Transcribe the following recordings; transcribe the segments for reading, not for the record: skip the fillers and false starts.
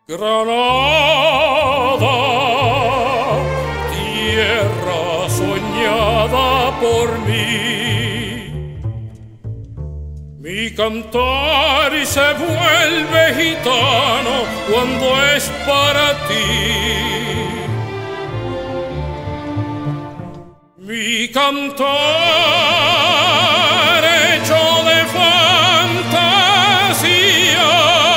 Granada, tierra soñada por mí, mi cantar se vuelve gitano cuando es para ti. Mi cantar hecho de fantasía,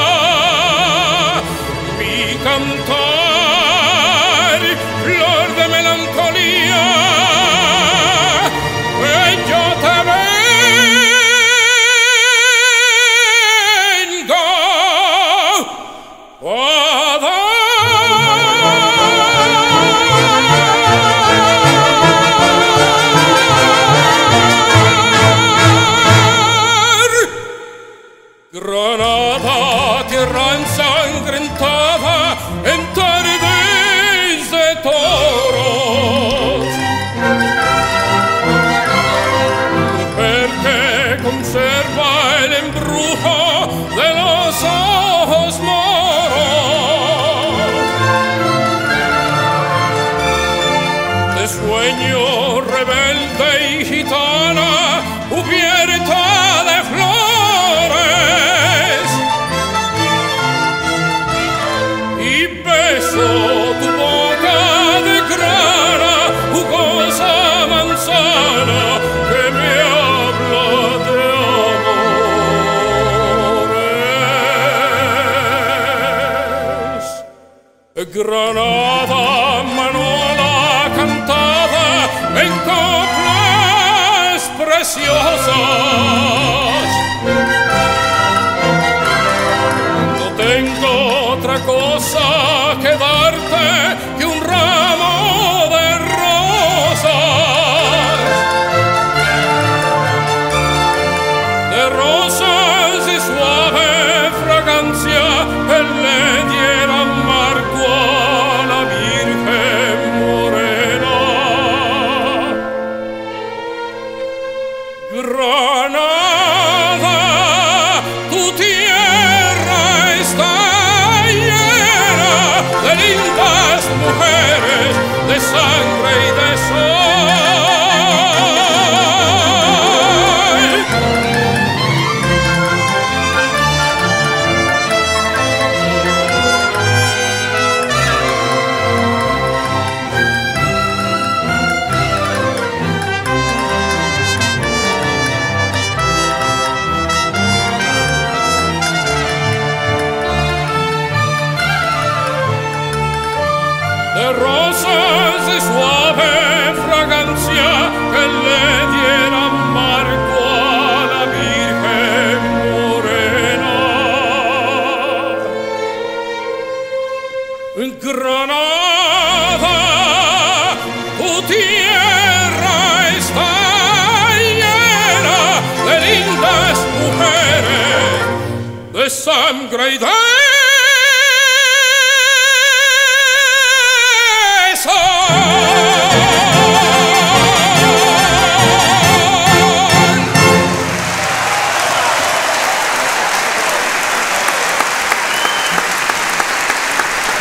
mi cantar flor de melancolía, que yo te vengo a dar. Granada, tierra ensangrentada en tardes de toros, mujer que conserva el embrujo de los ojos moros, de sueño rebelde y gitana, cubierta de flores, y beso tu boca de grana, jugosa manzana, que me habla de amores. Granada, Manola cantada en coplas preciosas, no tengo otra cosa que darte que un ramo de rosas y suave fragancia que le diera marco a la Virgen morena. Granada, tu tierra está llena de lindas mujeres, de sangre y de sol. De rosas de suave fragancia que le dieran marco a la Virgen morena. Granada, tu tierra está llena de lindas mujeres, de sangre y de